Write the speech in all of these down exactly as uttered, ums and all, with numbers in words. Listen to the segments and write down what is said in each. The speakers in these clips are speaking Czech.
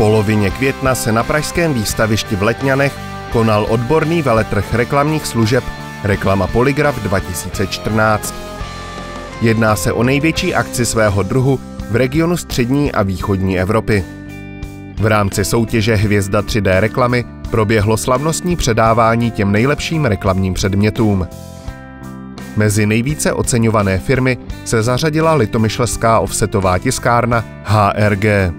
polovině května se na pražském výstavišti v Letňanech konal odborný veletrh reklamních služeb Reklama Polygraf dva tisíce čtrnáct. Jedná se o největší akci svého druhu v regionu střední a východní Evropy. V rámci soutěže Hvězda tři dé reklamy proběhlo slavnostní předávání těm nejlepším reklamním předmětům. Mezi nejvíce oceňované firmy se zařadila litomyšlská offsetová tiskárna H R G.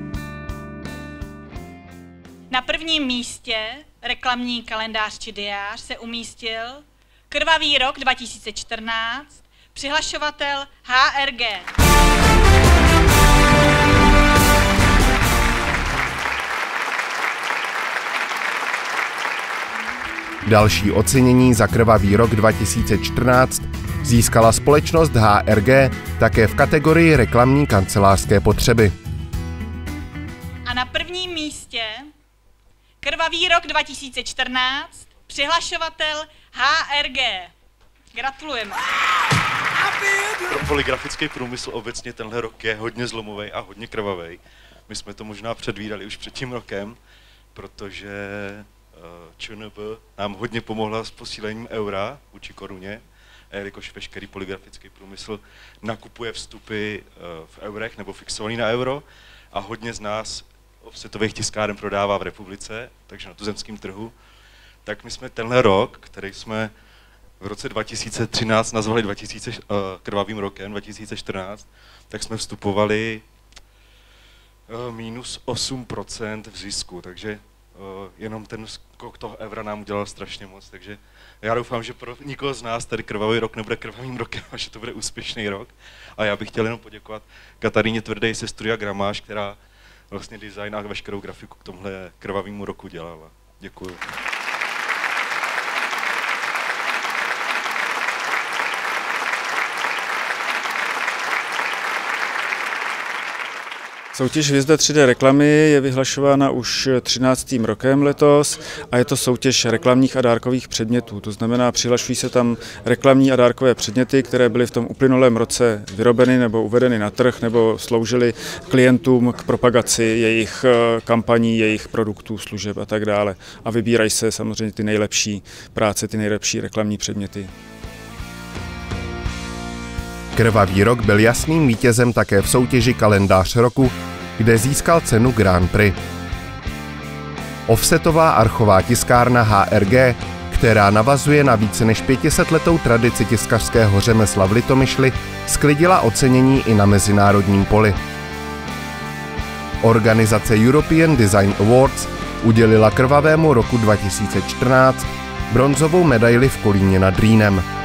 Na prvním místě reklamní kalendář či diář se umístil Krvavý rok dva tisíce čtrnáct, přihlašovatel H R G. Další ocenění za Krvavý rok dva tisíce čtrnáct získala společnost H R G také v kategorii reklamní kancelářské potřeby. A na prvním místě Krvavý rok dva tisíce čtrnáct, přihlašovatel H R G. Gratulujeme. Pro polygrafický průmysl obecně tenhle rok je hodně zlomový a hodně krvavý. My jsme to možná předvídali už před tím rokem, protože ČNB nám hodně pomohla s posílením eura vůči koruně, jelikož veškerý polygrafický průmysl nakupuje vstupy v eurech nebo fixovaný na euro a hodně z nás offsetových tiskáren prodává v republice, takže na tuzemském trhu. Tak my jsme tenhle rok, který jsme v roce dva tisíce třináct nazvali dva tisíce, uh, krvavým rokem dva tisíce čtrnáct, tak jsme vstupovali uh, minus osm procent v zisku, takže uh, jenom ten skok toho eura nám udělal strašně moc, takže já doufám, že pro nikoho z nás tady krvavý rok nebude krvavým rokem a že to bude úspěšný rok. A já bych chtěl jenom poděkovat Kataríně Tvrdej ze studia Gramáž, která vlastně design a veškerou grafiku k tomhle krvavému roku dělala. Děkuju. Soutěž Hvězda tři dé reklamy je vyhlašována už třináctým rokem letos a je to soutěž reklamních a dárkových předmětů. To znamená, přihlašují se tam reklamní a dárkové předměty, které byly v tom uplynulém roce vyrobeny nebo uvedeny na trh nebo sloužily klientům k propagaci jejich kampaní, jejich produktů, služeb a tak dále. A vybírají se samozřejmě ty nejlepší práce, ty nejlepší reklamní předměty. Krvavý rok byl jasným vítězem také v soutěži Kalendář roku, kde získal cenu Grand Prix. Offsetová archová tiskárna H R G, která navazuje na více než pětisetletou tradici tiskařského řemesla v Litomyšli, sklidila ocenění i na mezinárodním poli. Organizace European Design Awards udělila Krvavému roku dva tisíce čtrnáct bronzovou medaili v Kolíně nad Rýnem.